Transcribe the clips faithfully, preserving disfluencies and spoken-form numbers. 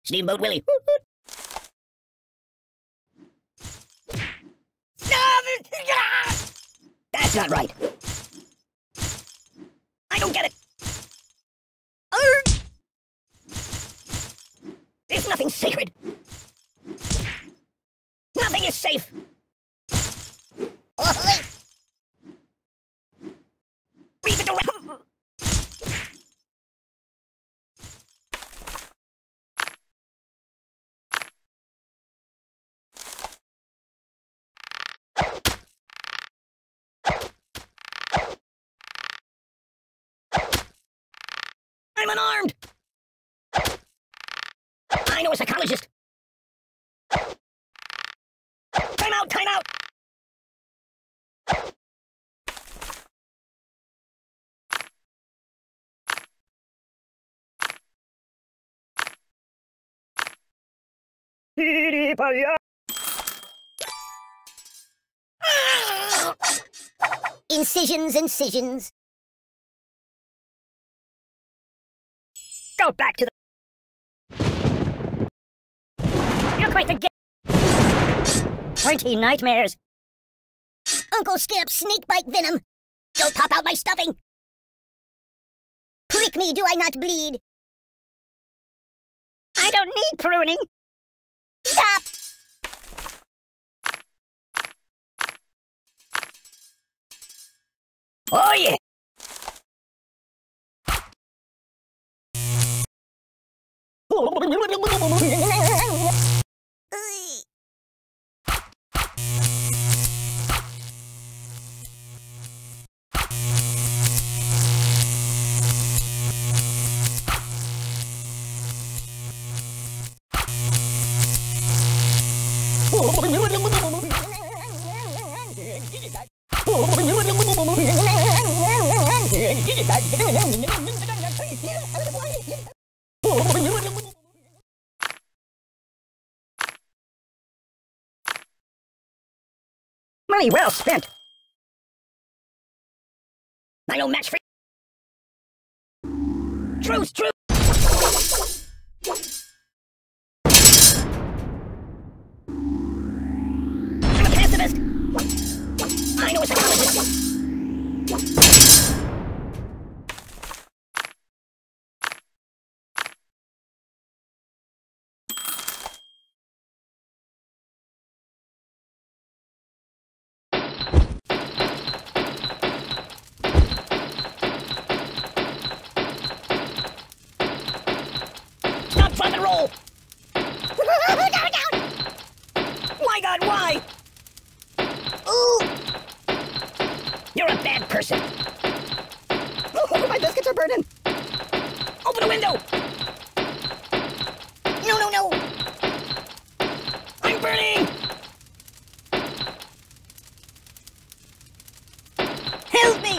Steamboat Willie. That's not right. I don't get it. Urgh! There's nothing sacred. Nothing is safe. Read the direction. I'm unarmed! I know a psychologist! Time out! Time out! Incisions, incisions. Go back to the... You're quite the... Pointy nightmares. Uncle Skip, snake bite venom. Don't pop out my stuffing. Prick me, do I not bleed? I don't need pruning. Stop! Oh yeah! Money well spent. I know match for... Truce, truce! I'm a pacifist! I know a psychologist! Drop and roll! Down, down! My God, why? Ooh! You're a bad person. Oh, my biscuits are burning. Open the window! No, no, no! I'm burning! Help me!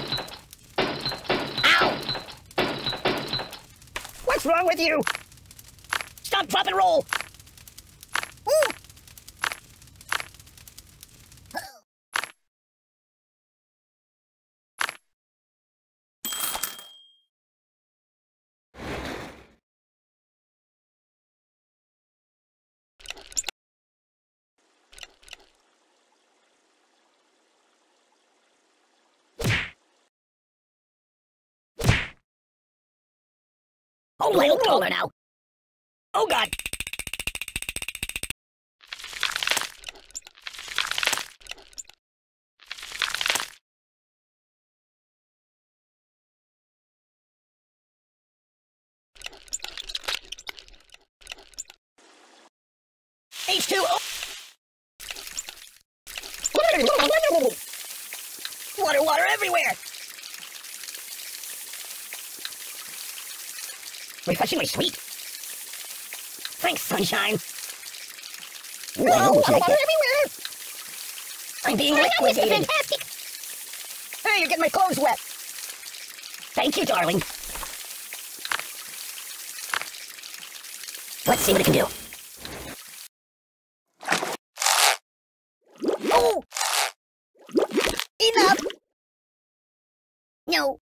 Ow! What's wrong with you? Stop, drop, and roll! Ooh. Oh, little taller now. Oh, God. H two O. Water, water everywhere. Refreshingly sweet. Thanks, sunshine. Whoa, water everywhere. I'm being liquidated. Fantastic. Hey, you're getting my clothes wet. Thank you, darling. Let's see what it can do. Oh! Enough! No.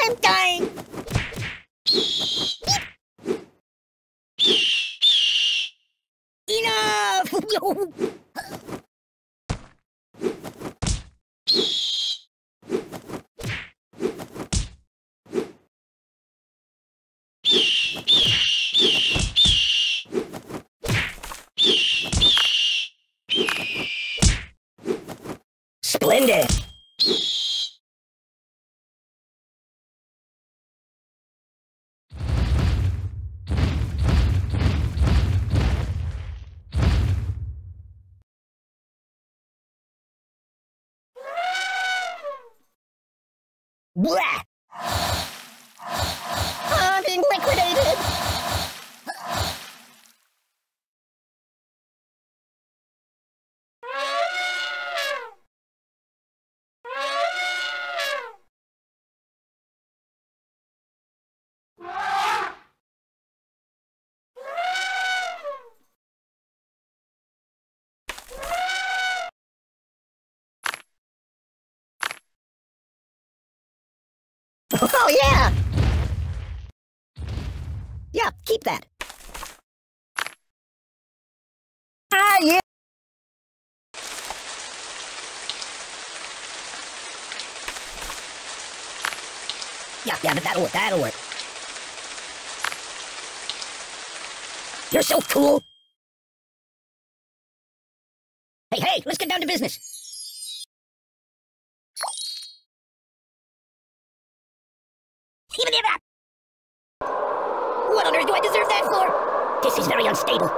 I'm dying! Enough! Slender! Blah! I'm being liquidated! Oh, yeah! Yeah, keep that. Ah, yeah! Yeah, yeah, but that'll work, that'll work. You're so cool! Hey, hey, let's get down to business! Even if that! What on earth do I deserve that for? This is very unstable.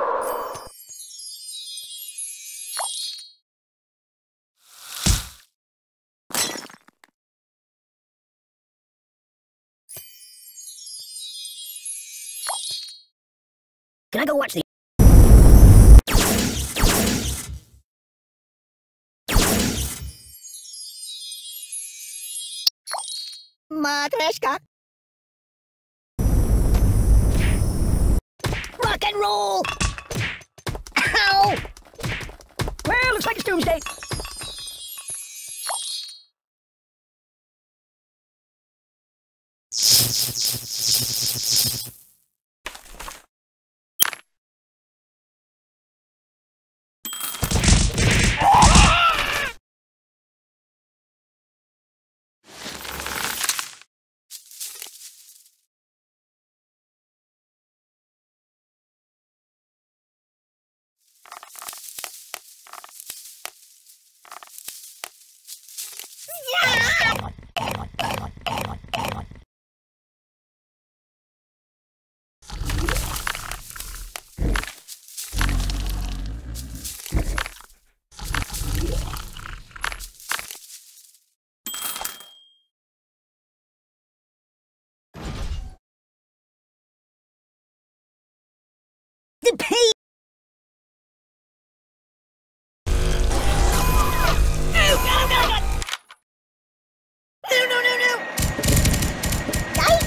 Can I go watch the... Matryoshka. Rock and roll! Ow! Well, looks like it's doomsday. The pain! No, no, no, no! No, no, no, no! Die!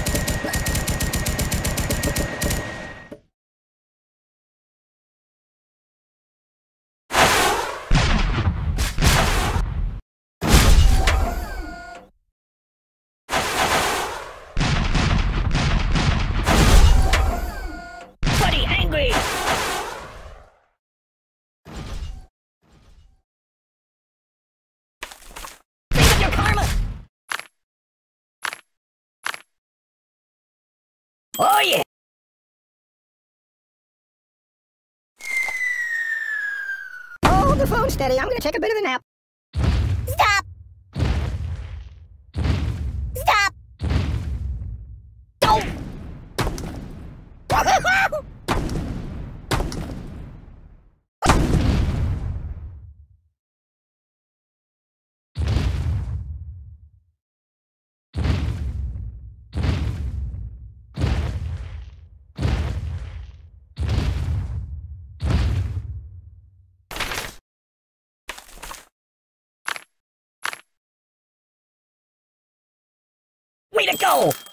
Buddy, angry! Think of your karma! Oh, yeah! Hold the phone steady. I'm gonna take a bit of a nap. Stop! Stop! Don't! Way to go!